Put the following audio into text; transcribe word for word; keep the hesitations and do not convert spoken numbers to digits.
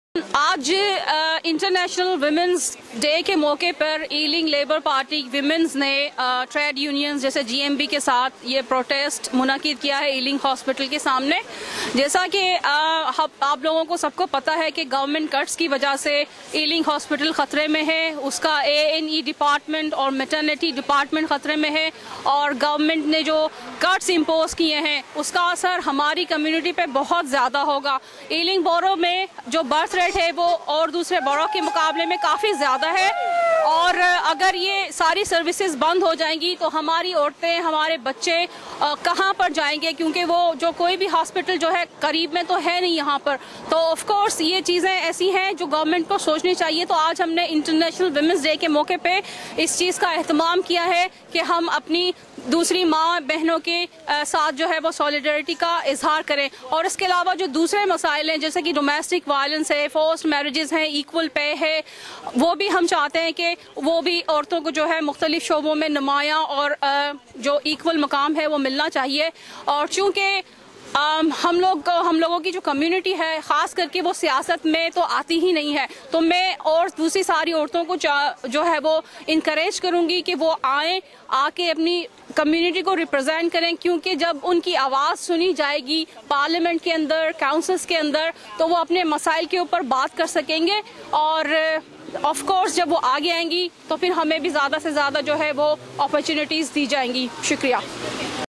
आज international women's day के मौके पर ईलिंग लेबर पार्टी विमेंस ने ट्रेड यूनियंस जैसे जीएमबी के साथ ये प्रोटेस्ट मुनाकिद किया है ईलिंग हॉस्पिटल के सामने। जैसा कि आप लोगों को सबको पता है कि गवर्नमेंट कट्स की वजह से ईलिंग हॉस्पिटल खतरे में है, उसका एएनई डिपार्टमेंट और मैटरनिटी डिपार्टमेंट खतरे में है और गवर्नमेंट ने जो कट्स इम्पोज किए हैं उसका असर हमारी कम्युनिटी पे बहुत ज़्यादा होगा। ईलिंग बोरो में जो बर्थ रेट है वो और दूसरे बोरो के मुकाबले में काफ़ी ज़्यादा है और अगर ये सारी सर्विसेज बंद हो जाएंगी तो हमारी औरतें, हमारे बच्चे कहाँ पर जाएंगे, क्योंकि वो जो कोई भी हॉस्पिटल जो है करीब में तो है नहीं यहाँ पर। तो ऑफ कोर्स ये चीज़ें ऐसी हैं जो गवर्नमेंट को सोचनी चाहिए। तो आज हमने इंटरनेशनल विमेंस डे के मौके पे इस चीज़ का एहतमाम किया है कि हम अपनी दूसरी माँ बहनों के साथ जो है वो सॉलिडरिटी का इजहार करें। और इसके अलावा जो दूसरे मसाइल हैं जैसे कि डोमेस्टिक वायलेंस है, फोर्स्ड मैरिजेस हैं, इक्वल पे है, वो भी हम चाहते हैं कि वो भी औरतों को जो है मुख्तलिफ शोबों में नुमायाँ और जो इक्वल मकाम है वो मिलना चाहिए। और चूँकि Um, हम लोग हम लोगों की जो कम्युनिटी है ख़ास करके वो सियासत में तो आती ही नहीं है, तो मैं और दूसरी सारी औरतों को जो है वो इनकरेज करूंगी कि वो आएँ, आके अपनी कम्युनिटी को रिप्रेजेंट करें, क्योंकि जब उनकी आवाज़ सुनी जाएगी पार्लियामेंट के अंदर, काउंसिल्स के अंदर, तो वो अपने मसाइल के ऊपर बात कर सकेंगे और ऑफ कोर्स जब वो आगे आएंगी तो फिर हमें भी ज़्यादा से ज़्यादा जो है वो अपॉर्चुनिटीज़ दी जाएंगी। शुक्रिया।